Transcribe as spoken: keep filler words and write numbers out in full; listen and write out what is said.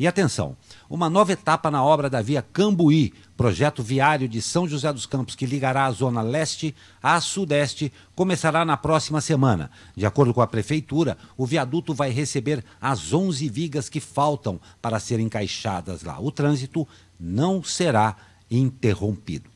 E atenção, uma nova etapa na obra da via Cambuí, projeto viário de São José dos Campos que ligará a zona leste à sudeste, começará na próxima semana. De acordo com a prefeitura, o viaduto vai receber as onze vigas que faltam para serem encaixadas lá. O trânsito não será interrompido.